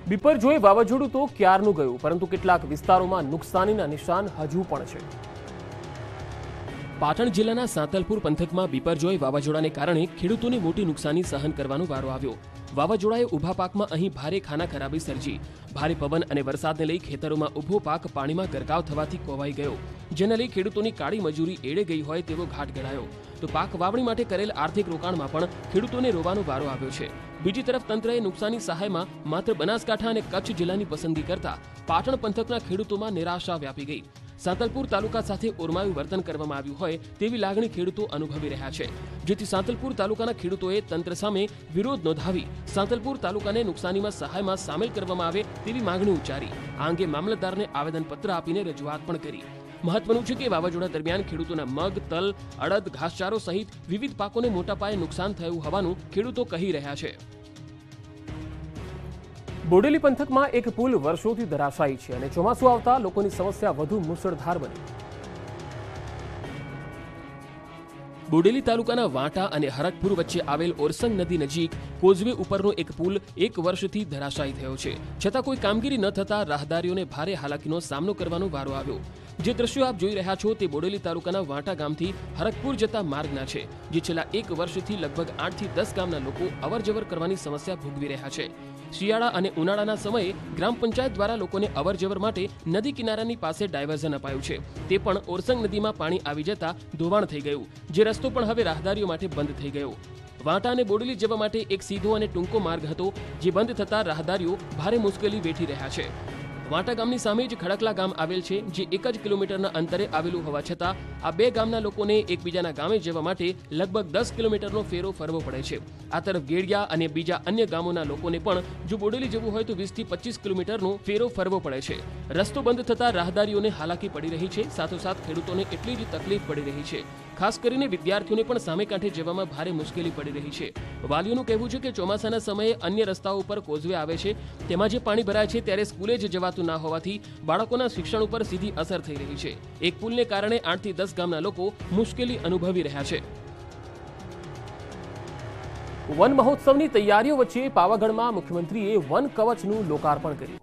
બિપરજોય વાવાઝોડું તો ક્યારનું ગયું, પરંતુ કેટલાક વિસ્તારોમાં નુકસાનીના નિશાન હજુ પણ છે। પાટણ જિલ્લાના સાંતલપુર પંથકમાં બિપરજોય વાવાઝોડાને કારણે ખેડૂતોને મોટી નુકસાની સહન કરવાનો વારો આવ્યો। વાવાઝોડાએ ઊભા પાકમાં અહીં ભારે ખાના ખરાબી સર્જી। ભારે પવન અને વરસાદને લઈ ખેતરોમાં ઊભો પાક પાણીમાં ગરકાવ થવાથી કોવાઈ ગયો, જેને લઈ ખેડૂતોની કાળી મજૂરી એળે ગઈ હોય તેવો ઘાટ ગણાયો। તો પાક વાવણી માટે કરેલ આર્થિક રોકાણમાં પણ ખેડૂતોને રોવાનો વારો આવ્યો છે। બીજી તરફ તંત્રએ નુકસાની સહાયમાં માત્ર બનાસકાંઠા અને કચ્છ જિલ્લાની પસંદગી કરતા પાટણ પંથકના ખેડૂતોમાં નિરાશા વ્યાપી ગઈ। સાંતલપુર તાલુકા સાથે ઓરમાયું વર્તન કરવામાં આવ્યું હોય તેવી લાગણી ખેડૂતો અનુભવી રહ્યા છે, જેથી સાંતલપુર તાલુકાના ખેડૂતોએ તંત્ર સામે વિરોધ નોંધાવી સાંતલપુર તાલુકાને નુકસાનીમાં સહાયમાં સામેલ કરવામાં આવે તેવી માંગણી ઉચ્ચારી। આ અંગે મામલતદારને આવેદનપત્ર આપીને રજૂઆત પણ કરી। મહત્વનું છે કે વાવાઝોડા દરમિયાન ખેડૂતોના મગ, તલ, અડદ, ઘાસચારો સહિત વિવિધ પાકોને મોટા પાયે નુકસાન થયું હોવાનું ખેડૂતો કહી રહ્યા છે। બોડેલી પંથકમાં એક પુલ વર્ષોથી ધરાશાયી છે અને ચોમાસું આવતા લોકોની સમસ્યા વધુ મુશળધાર બની। બોડેલી તાલુકાના વાંટા અને હરકપુર વચ્ચે આવેલ ઓરસંગ નદી નજીક કોઝવે ઉપરનો એક પુલ 1 વર્ષથી ધરાશાયી થયો છે, છતાં કોઈ કામગીરી ન થતા રાહદારીઓને ભારે હાલાકીનો સામનો કરવાનો વારો આવ્યો। જે દ્રશ્યો આપ જોઈ રહ્યા છો તે બોડેલી તાલુકાના વાંટા ગામથી હરકપુર જતા માર્ગના છે, જે છેલ્લા 1 વર્ષથી લગભગ 8 થી 10 ગામના લોકો અવરજવર કરવાની સમસ્યા ભોગવી રહ્યા છે। શિયાળા અને ઉનાળાના સમયે ગ્રામ પંચાયત દ્વારા લોકોને અવરજવર માટે નદી કિનારાની પાસે ડાયવર્ઝન અપાયું છે, તે પણ ઓરસંગ નદીમાં પાણી આવી જતા ધોવાણ થઈ ગયું, જે રસ્તો પણ હવે રાહદારીઓ માટે બંધ થઈ ગયો। વાંટા અને બોડેલી જવા માટે એક સીધો અને ટૂંકો માર્ગ હતો, જે બંધ થતા રાહદારીઓ ભારે મુશ્કેલી વેઠી રહ્યા છે। વાંટા ગામની સામે જ ખડકલા ગામ આવેલ છે, જે 1 જ કિલોમીટરના અંતરે આવેલું હોવા છતાં આ બે ગામના લોકોને એકબીજાના ગામે જવા માટે લગભગ 10 કિલોમીટરનો ફેરો ફરવો પડે છે। આ તરફ ગેડિયા અને બીજા અન્ય ગામોના લોકોને પણ જો બોડેલી જવું હોય તો 20 થી 25 કિલોમીટરનો ફેરો ફરવો પડે છે। રસ્તો બંધ થતા રાહદારીઓને હાલાકી પડી રહી છે, સાથોસાથ ખેડૂતોને એટલી જ તકલીફ પડી રહી છે। ખાસ કરીને વિદ્યાર્થીઓને પણ સામે કાંઠે જવામાં ભારે મુશ્કેલી પડી રહી છે। વાલીઓનું કહેવું છે કે ચોમાસાના સમયે અન્ય રસ્તાઓ ઉપર કોઝવે આવે છે, તેમાં જે પાણી ભરાય છે ત્યારે સ્કૂલે જ જવાતું ના હોવાથી બાળકોના શિક્ષણ ઉપર સીધી અસર થઈ રહી છે। એક પુલને કારણે 8 થી 10 ગામના લોકો મુશ્કેલી અનુભવી રહ્યા છે। વન મહોત્સવની તૈયારીઓ વચ્ચે પાવાગઢમાં મુખ્યમંત્રીએ વન કવચનું લોકાર્પણ કર્યું।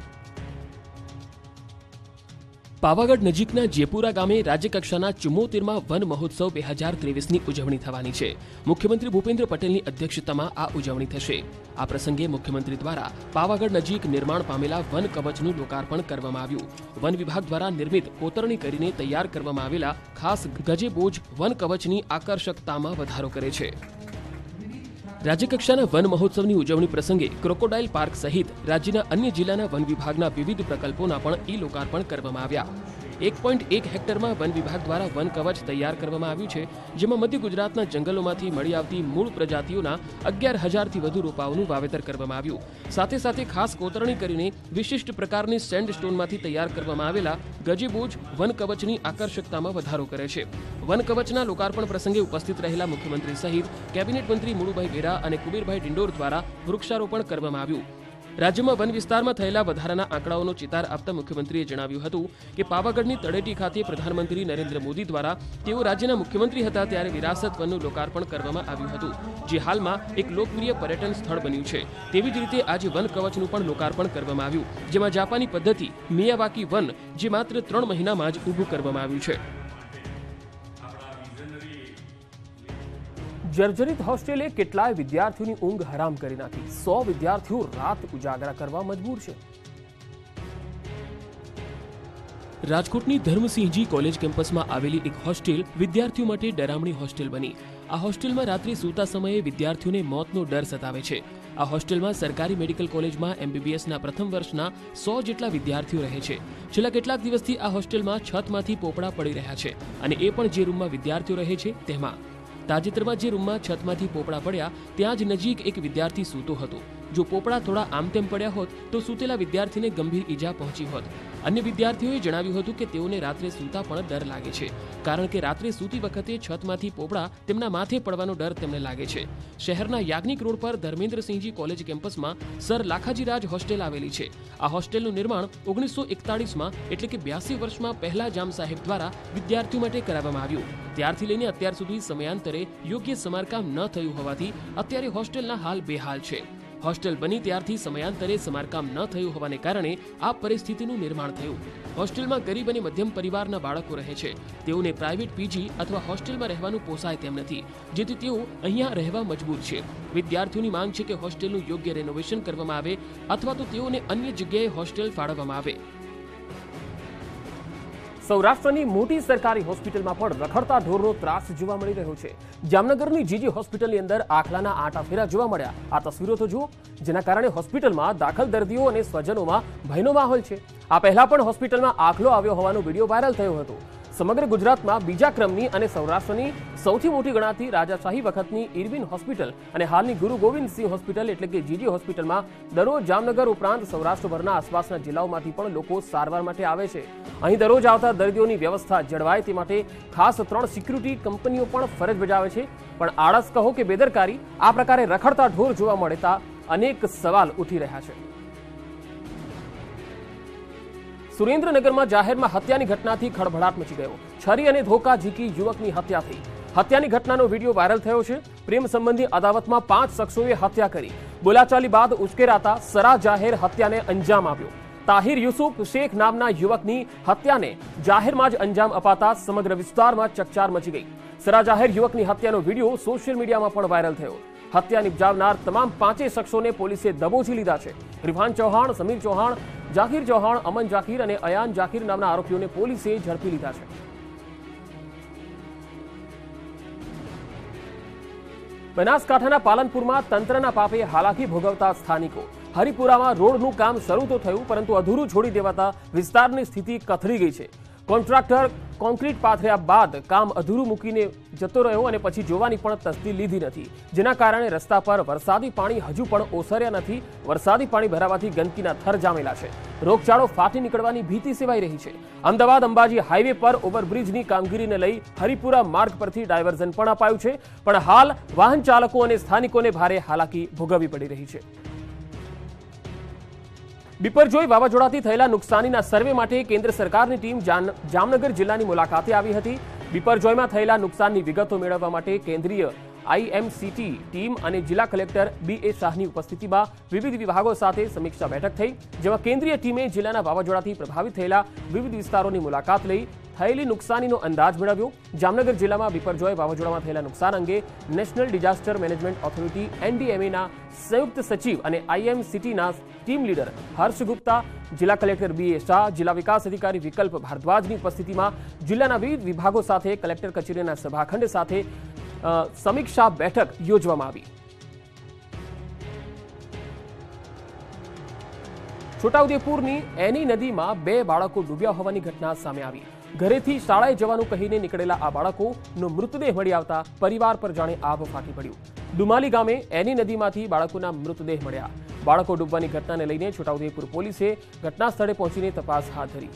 પાવાગઢ નજીકના જેપુરા ગામે રાજ્યકક્ષાના 74મા વન મહોત્સવ 2023ની ઉજવણી થવાની છે। મુખ્યમંત્રી ભૂપેન્દ્ર પટેલની અધ્યક્ષતામાં આ ઉજવણી થશે। આ પ્રસંગે મુખ્યમંત્રી દ્વારા પાવાગઢ નજીક નિર્માણ પામેલા વન કવચનું લોકાર્પણ કરવામાં આવ્યું। વન વિભાગ દ્વારા નિર્મિત કોતરણી કરીને તૈયાર કરવામાં આવેલા ખાસ ગજેબોજ વન કવચની આકર્ષકતામાં વધારો કરે છે। રાજ્યકક્ષાના વન મહોત્સવની ઉજવણી પ્રસંગે ક્રોકોડાઇલ પાર્ક સહિત રાજ્યના અન્ય જિલ્લાના વન વિભાગના વિવિધ પ્રકલ્પોના પણ લોકાર્પણ કરવામાં આવ્યા। 1.1 હેક્ટરમાં વન વિભાગ દ્વારા વન કવચ તૈયાર કરવામાં આવ્યું છે, જેમાં મધ્ય ગુજરાતના જંગલોમાંથી મળી આવતી મૂળ પ્રજાતિઓના 11,000થી વધુ રોપાઓનું વાવેતર કરવામાં આવ્યું। સાથે સાથે ખાસ કોતરણી કરીને વિશિષ્ટ પ્રકારની સેન્ડસ્ટોનમાંથી તૈયાર કરવામાં આવેલા ગજેબોજ વન કવચની આકર્ષકતામાં વધારો કરે છે। વન કવચના લોકાર્પણ પ્રસંગે ઉપસ્થિત રહેલા મુખ્યમંત્રી સહિત કેબિનેટ મંત્રી મુળુભાઈ બેરા અને કુબેરભાઈ ડિંડોર દ્વારા વૃક્ષારોપણ કરવામાં આવ્યું। રાજ્યમાં વન વિસ્તારમાં થયેલા વધારાના આંકડાઓનો ચિતાર આપતા મુખ્યમંત્રીએ જણાવ્યું હતું કે પાવાગઢની તળેટી ખાતે પ્રધાનમંત્રી નરેન્દ્ર મોદી દ્વારા તેઓ રાજ્યના મુખ્યમંત્રી હતા ત્યારે વિરાસત વનનું લોકાર્પણ કરવામાં આવ્યું હતું, જે હાલમાં એક લોકપ્રિય પર્યટન સ્થળ બન્યું છે। તેવી જ રીતે આજે વન કવચનું પણ લોકાર્પણ કરવામાં આવ્યું, જેમાં જાપાની પદ્ધતિ મિયાવાકી વન, જે માત્ર 3 મહિનામાં જ ઊભું કરવામાં આવ્યું છે। જર્જરિત હોસ્ટેલે કેટલાય વિદ્યાર્થીઓની ઊંઘ હરામ કરી નાખી। 100 વિદ્યાર્થીઓ રાત ઉજાગરા કરવા મજબૂર છે। રાજકોટની ધર્મસિંહજી કોલેજ કેમ્પસમાં આવેલી એક હોસ્ટેલ વિદ્યાર્થીઓ માટે ડરામણી હોસ્ટેલ બની। આ હોસ્ટેલમાં રાત્રે સૂતા સમયે વિદ્યાર્થીઓને મોતનો ડર સતાવે છે। આ હોસ્ટેલમાં સરકારી મેડિકલ કોલેજમાં MBBSના પ્રથમ વર્ષના 100 જેટલા વિદ્યાર્થીઓ રહે છે। છેલ્લા કેટલાક દિવસથી આ હોસ્ટેલમાં છતમાંથી પોપડા પડી રહ્યા છે, અને એ પણ જે રૂમમાં વિદ્યાર્થીઓ રહે છે તેમાં। તાજેતરમાં જે રૂમમાં છતમાંથી પોપડા પડ્યા ત્યાં જ નજીક એક વિદ્યાર્થી સૂતો હતો। જો પોપડા થોડા આમ તેમ પડ્યા હોત તો સૂતેલા વિદ્યાર્થીને ગંભીર ઈજા પહોંચી હોત। અન્ય વિદ્યાર્થીઓએ જણાવ્યું હતું કે તેઓને રાત્રે સૂતા પણ ડર લાગે છે, કારણ કે રાત્રે સૂતી વખતે છતમાંથી પોપડા તેમના માથે પડવાનો ડર તેમને લાગે છે। શહેરના યાજ્ઞિક રોડ પર ધર્મેન્દ્રસિંહજી કોલેજ કેમ્પસમાં સર લાખાજીરાજ હોસ્ટેલ આવેલી છે। આ હોસ્ટેલનું નિર્માણ 1941માં એટલે કે 82 વર્ષમાં પહેલા જામ સાહેબ દ્વારા વિદ્યાર્થીઓ માટે કરાવવામાં આવ્યું। ત્યારથી લઈને અત્યાર સુધી સમયાંતરે યોગ્ય સમારકામ ન થયું હોવાથી અત્યારે હોસ્ટેલના હાલ બેહાલ છે। હોસ્ટેલ બની ત્યારથી સમયાંતરે સમારકામ ન થયું હોવાને કારણે આ પરિસ્થિતિનું નિર્માણ થયું. હોસ્ટેલમાં ગરીબ અને મધ્યમ પરિવારના બાળકો રહે છે. તેઓને પ્રાઇવેટ પીજી અથવા હોસ્ટેલમાં રહેવાનું પોસાય તેમ નથી, જેથી તેઓ અહીંયા રહેવા મજબૂર છે. વિદ્યાર્થીઓની માંગ છે કે હોસ્ટેલનું યોગ્ય રેનોવેશન કરવામાં આવે અથવા તો તેઓને અન્ય જગ્યાએ હોસ્ટેલ ફાળવવામાં આવે. સૌરાષ્ટ્રની મોટી સરકારી હોસ્પિટલમાં પણ રખડતા ઢોરનો ત્રાસ જોવા મળી રહ્યો છે. જામનગરની જીજી હોસ્પિટલની અંદર આખલાના આંટાફેરા જોવા મળ્યા. આ તસવીરો તો જુઓ, જેના કારણે હોસ્પિટલમાં દાખલ દર્દીઓ અને સ્વજનોમાં ભયનો માહોલ છે. આ પહેલા પણ હોસ્પિટલમાં આખલો આવ્યો હોવાનો વિડીયો વાયરલ થયો હતો. સમગ્ર ગુજરાતમાં બીજા ક્રમની અને સૌરાષ્ટ્રની સૌથી મોટી ગણાતી રાજાશાહી વખતની ઇરવિન હોસ્પિટલ અને હાલની ગુરુ ગોવિંદસિંહ હોસ્પિટલ એટલે કે જીજી હોસ્પિટલમાં દરરોજ જામનગર ઉપરાંત સૌરાષ્ટ્રભરના આસપાસના જિલ્લાઓમાંથી પણ લોકો સારવાર માટે આવે છે. અહીં દરરોજ આવતા દર્દીઓની વ્યવસ્થા જળવાય તે માટે ખાસ 3 સિક્યુરિટી કંપનીઓ પણ ફરજ બજાવે છે. પણ આળસ કહો કે બેદરકારી, આ પ્રકારે રખડતા ઢોર જોવા મળતા અનેક સવાલ ઉઠી રહ્યા છે. સુરેન્દ્રનગરમાં જાહેરમાં હત્યાની ઘટનાથી ખળભળાટ મચી ગયો. છરી અને ધોકા ઝીકી યુવકની હત્યા થઈ. હત્યાની ઘટનાનો વિડીયો વાયરલ થયો છે. પ્રેમ સંબંધી અદાવતમાં 5 શખ્સોએ હત્યા કરી. બોલાચાલી બાદ ઉશ્કેરાતા સરા જાહેર હત્યાને અંજામ આપ્યો. તાહિર યુસુફ શેખ નામના યુવકની હત્યાને જાહેરમાં જ અંજામ અપાતા સમગ્ર વિસ્તારમાં ચકચાર મચી ગઈ. સરા જાહેર યુવકની હત્યાનો વિડીયો સોશિયલ મીડિયામાં પણ વાયરલ થયો. હત્યા નિપજાવનાર તમામ 5 શખ્સોને પોલીસે દબોચી લીધા છે. રિફાન ચૌહાણ, સમીર ચૌહાણ, જાકીર ચૌહાણ, અમન જાકીર અને અયાન જાકીર નામના આરોપીઓને પોલીસે ઝડપી લીધા છે. બનાસકાંઠાના પાલનપુરમાં તંત્રના પાપે હાલાકી ભોગવતા સ્થાનિકો. હરિપુરામાં રોડનું કામ શરૂ તો થયું, પરંતુ અધૂરું છોડી દેવાતા વિસ્તારની સ્થિતિ કથળી ગઈ છે. કોન્ટ્રાક્ટર કોન્ક્રીટ પાથર્યા બાદ કામ અધૂરું મૂકીને જતો રહ્યો અને પછી જોવાની પણ તસ્દી લીધી નથી, જેના કારણે રસ્તા પર વરસાદી પાણી હજુ પણ ઓસર્યા નથી. વરસાદી પાણી ભરાવાથી ગંદકીના થર જામેલા છે. રોગચાળો ફાટી નીકળવાની ભીતિ સેવાઈ રહી છે. અમદાવાદ અંબાજી હાઈવે પર ઓવરબ્રિજની કામગીરીને લઈ હરિપુરા માર્ગ પરથી ડાયવર્ઝન પણ અપાયું છે, પણ હાલ વાહન ચાલકો અને સ્થાનિકોને ભારે હાલાકી ભોગવવી પડી રહી છે. બિપરજોય વાવાઝોડાથી થયેલા નુકસાનીના સર્વે માટે કેન્દ્ર સરકારની ટીમ જામનગર જિલ્લાની મુલાકાતે આવી હતી. બિપરજોયમાં થયેલા નુકસાનની વિગતો મેળવવા માટે કેન્દ્રીય IMCT ટીમ અને જિલ્લા કલેક્ટર BA શાહની ઉપસ્થિતિમાં વિવિધ વિભાગો સાથે સમીક્ષા બેઠક થઈ, જેમાં કેન્દ્રીય ટીમે જિલ્લાના વાવાઝોડાથી પ્રભાવિત થયેલા વિવિધ વિસ્તારોની મુલાકાત લઈ થયેલી નુકસાનીનો અંદાજ મેળવ્યો. જામનગર જિલ્લામાં બિપરજોય વાવાઝોડામાં થયેલા નુકસાન અંગે National Disaster Management Authority NDMA સંયુક્ત સચિવ અને IMCTના ટીમ લીડર હર્ષ ગુપ્તા, જિલ્લા કલેક્ટર BA શાહ, જિલ્લા વિકાસ અધિકારી વિકલ્પ ભારદ્વાજની ઉપસ્થિતિમાં જિલ્લાના વિવિધ વિભાગો સાથે કલેક્ટર કચેરીના સભાખંડ સાથે સમીક્ષા બેઠક યોજવામાં આવી. છોટાઉદેપુરની એની નદીમાં 2 બાળકો ડૂબ્યા હોવાની ઘટના સામે આવી. ઘરેથી શાળાએ જવાનું કહીને નીકળેલા આ બાળકોનો મૃતદેહ મળી આવતા પરિવાર પર જાણે આભ ફાટી પડ્યું. દુમાલી ગામે એની નદીમાંથી બાળકોના મૃતદેહ મળ્યા. બાળકો ડૂબવાની ઘટનાને લઈને છોટાઉદેપુર પોલીસે ઘટના સ્થળે પહોંચીને તપાસ હાથ ધરી.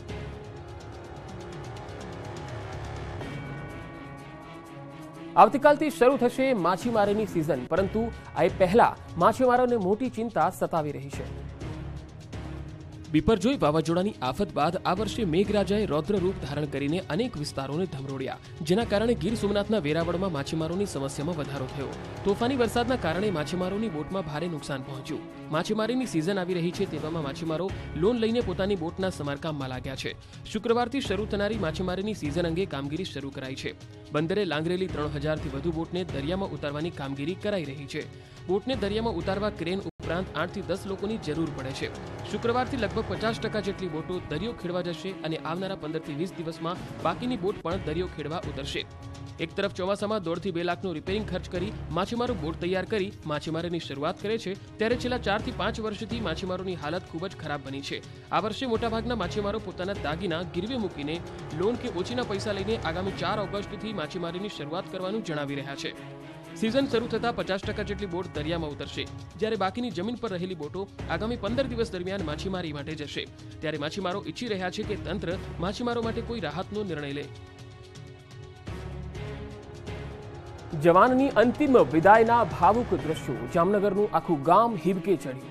આવતીકાલથી શરૂ થશે માછીમારીની સિઝન, પરંતુ આ પહેલા માછીમારોને મોટી ચિંતા સતાવી રહી છે. બિપરજોય વાવાઝોડાની આફત બાદ આ વર્ષે મેઘરાજાએ રૌદ્ર રૂપ ધારણ કરીને અનેક વિસ્તારોને ધમરોડ્યા, જેના કારણે ગીર સોમનાથના વેરાવળમાં માછીમારોની સમસ્યામાં વધારો થયો. તોફાની વરસાદના કારણે માછીમારોની બોટમાં ભારે નુકસાન પહોંચ્યું. માછીમારીની સિઝન આવી રહી છે, તેવામાં માછીમારો લોન લઈને પોતાની બોટના સમારકામમાં લાગ્યા છે. શુક્રવારથી શરૂ થનારી માછીમારીની સિઝન અંગે કામગીરી શરૂ કરાઈ છે. બંદરે લાંગરેલી 3000થી વધુ બોટને દરિયામાં ઉતારવાની કામગીરી કરાઈ રહી છે. બોટને દરિયામાં ઉતારવા ક્રેન ઉપરાંત 8 થી 10 લોકોની જરૂર પડે છે. શુક્રવારથી લગભગ 50% જેટલી બોટો દરિયો ખેડવા જશે અને આવનારા 15 થી 20 દિવસમાં બાકીની બોટ પણ દરિયો ખેડવા ઉતરશે. એક તરફ ચોમાસામાં 1.5 થી 2 લાખનો રિપેરિંગ ખર્ચ કરી માછીમારો બોટ તૈયાર કરી માછીમારીની શરૂઆત કરે છે, ત્યારે છેલ્લા 4 થી 5 વર્ષથી માછીમારોની હાલત ખૂબ જ ખરાબ બની છે. આ વર્ષે મોટાભાગના માછીમારો પોતાના દાગીના ગીરવે મૂકીને લોન કે ઓછીના પૈસા લઈને આગામી 4 ઓગસ્ટથી માછીમારીની શરૂઆત કરવાનું જણાવી રહ્યા છે. સિઝન શરૂ થતાં 50% જેટલી બોટ દરિયામાં ઉતરશે, જ્યારે બાકીની જમીન પર રહેલી બોટો આગામી 15 દિવસ દરમિયાન માછીમારી માટે જશે. ત્યારે માછીમારો ઈચ્છી રહ્યા છે કે તંત્ર માછીમારો માટે કોઈ રાહતનો નિર્ણય લે. જવાનની અંતિમ વિદાયના ભાવુક દ્રશ્યો. જામનગરનું આખું ગામ હિબકે ચડ્યું.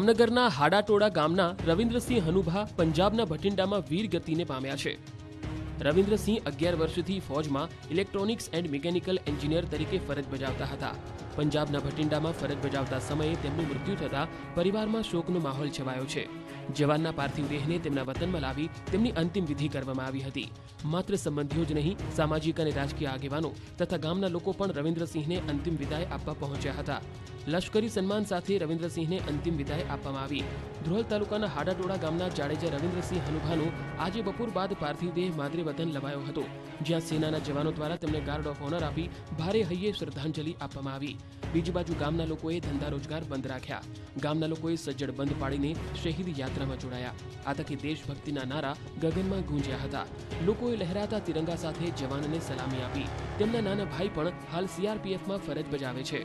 જામનગરના હાડાટોડા ગામના રવિન્દ્રસિંહ હનુભા પંજાબના ભટિંડામાં વીર ગતિને પામ્યા છે. રવિન્દ્રસિંહ 11 વર્ષથી ફોજમાં ઇલેક્ટ્રોનિક્સ એન્ડ મિકેનિકલ એન્જિનિયર તરીકે ફરજ બજાવતા હતા. પંજાબના ભટિંડામાં ફરજ બજાવતા સમયે તેમનું મૃત્યુ થતાં પરિવારમાં શોકનો માહોલ છવાયો છે. જવાનના પાર્થિવ દેહને તેમના વતનમાં લાવી તેમની અંતિમ વિધિ કરવામાં આવી હતી. માત્ર સંબંધીઓ જ નહીં, સામાજિક અને રાજકીય આગેવાનો તથા ગામના લોકો પણ રવિન્દ્રસિંહને અંતિમ વિદાય આપવા પહોંચ્યા હતા. લશ્કરી સન્માન સાથે રવિન્દ્રસિંહને અંતિમ વિદાય આપવામાં આવી. ધ્રોલ તાલુકાના હાડાટોડા ગામના જાડેજા રવિન્દ્રસિંહ હનુભાનો આજે બપોર બાદ પાર્થિવ દેહ માદરે વતન લવાયો હતો, જ્યાં સેનાના જવાનો દ્વારા તેમને ગાર્ડ ઓફ ઓનર આપી ભારે હૈયે શ્રદ્ધાંજલિ આપવામાં આવી. બીજી બાજુ ગામના લોકોએ ધંધા રોજગાર બંધ રાખ્યા. ગામના લોકોએ સજ્જડ બંધ પાડીને શહીદ યાત્રામાં જોડાયા. આ તકે દેશભક્તિના નારા ગગનમાં ગુંજ્યા હતા. લોકોએ લહેરાતા તિરંગા સાથે જવાનને સલામી આપી. તેમના નાના ભાઈ પણ હાલ CRPFમાં ફરજ બજાવે છે.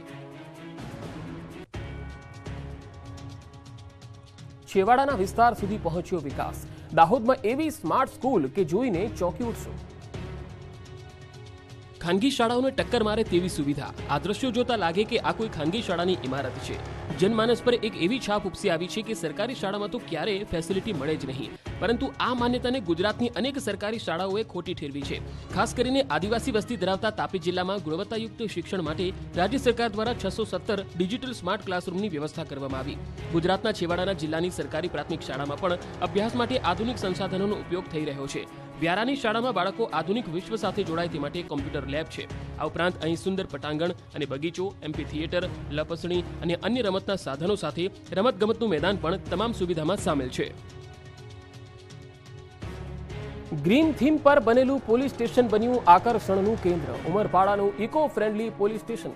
છેવાડાના વિસ્તાર સુધી પહોંચ્યો વિકાસ. દાહોદમાં એવી સ્માર્ટ સ્કૂલ કે જોઈને ચોંકી ઉઠશો. ખાનગી શાળાઓને ટક્કર મારે તેવી સુવિધા. આ દ્રશ્યો જોતા લાગે કે આ કોઈ ખાનગી શાળાની ઇમારત છે. જનમાનસ પર એક એવી છાપ ઉપસી આવી છે કે સરકારી શાળામાં તો ક્યારેય ફેસિલિટી મળે જ નહીં, પરંતુ આ માન્યતાને ગુજરાતની અનેક સરકારી શાળાઓએ ખોટી ઠેરવી છે. ખાસ કરીને આદિવાસી વસ્તી ધરાવતા તાપી જિલ્લામાં ગુણવત્તાયુક્ત શિક્ષણ માટે રાજ્ય સરકાર દ્વારા 617 ડિજિટલ સ્માર્ટ ક્લાસરૂમની વ્યવસ્થા કરવામાં આવી. ગુજરાતના છેવાડાના જિલ્લાની સરકારી પ્રાથમિક શાળામાં પણ અભ્યાસ માટે આધુનિક સંસાધનોનો ઉપયોગ થઈ રહ્યો છે. વ્યારાની શાળામાં બાળકો આધુનિક વિશ્વ સાથે જોડાય તે માટે કોમ્પ્યુટર લેબ છે. આ ઉપરાંત અહીં સુંદર પટાંગણ અને બગીચો, એમ્ફી થિયેટર, લપસણી અને અન્ય રમતના સાધનો સાથે રમતગમતનું મેદાન પણ તમામ સુવિધામાં સામેલ છે. ગ્રીન થીમ પર બનેલું પોલીસ સ્ટેશન બન્યું આકર્ષણનું કેન્દ્ર. ઉમરપાડાનું eco friendly police station.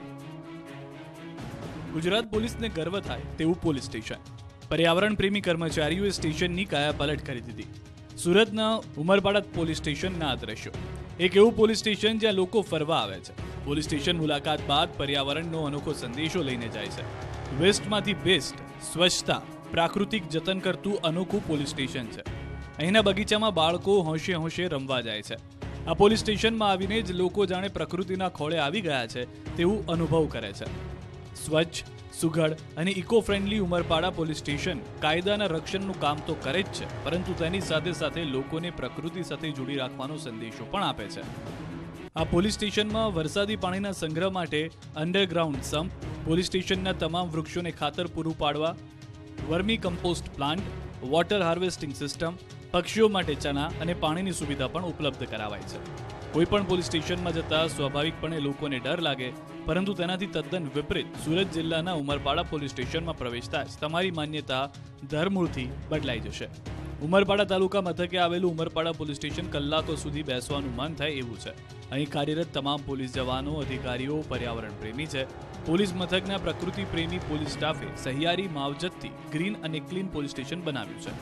Gujarat પોલીસને ગર્વ થાય તેવું પોલીસ સ્ટેશન. પર્યાવરણ પ્રેમી કર્મચારીઓએ સ્ટેશનની કાયાપલટ કરી દીધી. સુરતના ઉમરપાડા પોલીસ સ્ટેશનના આ દ્રશ્યો. એક એવું પોલીસ સ્ટેશન જ્યાં લોકો ફરવા આવે છે. પોલીસ સ્ટેશન મુલાકાત બાદ પર્યાવરણનો અનોખો સંદેશો લઈને જાય છે. વેસ્ટમાંથી બેસ્ટ, સ્વચ્છતા, પ્રાકૃતિક જતન કરતું અનોખું પોલીસ સ્ટેશન છે. અહીંના બગીચામાં બાળકો હોંશે હોંશે રમવા જાય છે. આ પોલીસ સ્ટેશનમાં આવીને જ લોકો જાણે પ્રકૃતિના ખોળે આવી ગયા છે તેવું અનુભવ કરે છે. સ્વચ્છ, સુઘડ અને eco friendly Umarpada police station કાયદાના રક્ષણનું કામ તો કરે જ છે, પરંતુ તેની સાથે સાથે લોકોને પ્રકૃતિ સાથે જોડી રાખવાનો સંદેશો પણ આપે છે. આ પોલીસ સ્ટેશનમાં વરસાદી પાણીના સંગ્રહ માટે અંડરગ્રાઉન્ડ સમ્પ, પોલીસ સ્ટેશનના તમામ વૃક્ષોને ખાતર પૂરું પાડવા, vermi compost plant, water harvesting system, પક્ષીઓ માટે ચણા અને પાણીની સુવિધા પણ ઉપલબ્ધ કરાવાય છે. કોઈપણ પોલીસ સ્ટેશનમાં જતા સ્વાભાવિકપણે લોકોને ડર લાગે, પરંતુ તેનાથી તદ્દન વિપરીત સુરત જિલ્લાના ઉમરપાડા પોલીસ સ્ટેશનમાં પ્રવેશતા જ તમારી માન્યતા ધરમૂળથી બદલાઈ જશે. ઉમરપાડા તાલુકા મથકે આવેલું ઉમરપાડા પોલીસ સ્ટેશન કલાકો સુધી બેસવાનું મન થાય એવું છે. અહીં કાર્યરત તમામ પોલીસ જવાનો, અધિકારીઓ પર્યાવરણ પ્રેમી છે. પોલીસ મથકના પ્રકૃતિ પ્રેમી પોલીસ સ્ટાફે સહિયારી માવજતથી ગ્રીન અને ક્લીન પોલીસ સ્ટેશન બનાવ્યું છે.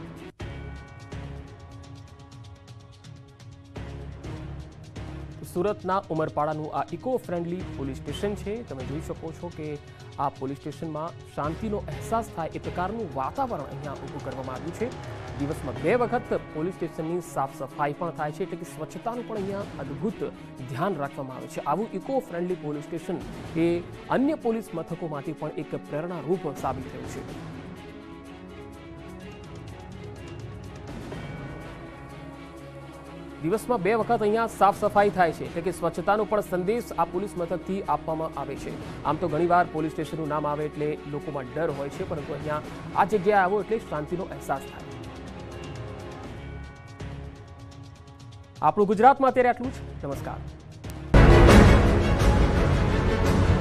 સુરતના ઉમરપાડાનું આ ઇકો ફ્રેન્ડલી પોલીસ સ્ટેશન છે. તમે જોઈ શકો છો કે આ પોલીસ સ્ટેશનમાં શાંતિનો અહેસાસ થાય એ પ્રકારનું વાતાવરણ અહીંયા ઊભું કરવામાં આવ્યું છે. દિવસમાં 2 વખત પોલીસ સ્ટેશનની સાફ સફાઈ પણ થાય છે, એટલે કે સ્વચ્છતાનું પણ અહીંયા અદ્ભુત ધ્યાન રાખવામાં આવે છે. આવું ઇકો ફ્રેન્ડલી પોલીસ સ્ટેશન એ અન્ય પોલીસ મથકોમાંથી પણ એક પ્રેરણારૂપ સાબિત થયું છે. દિવસમાં 2 વખત અહીંયા સાફ સફાઈ થાય છે, એટલે કે સ્વચ્છતાનો પણ સંદેશ આ પોલીસ મથકથી આપવામાં આવે છે. આમ તો ઘણીવાર પોલીસ સ્ટેશનનું નામ આવે એટલે લોકોમાં ડર હોય છે, પરંતુ અહીંયા આ જગ્યાએ આવો એટલે શાંતિનો અહેસાસ થાય. આપણું ગુજરાતમાં અત્યારે આટલું જ. નમસ્કાર.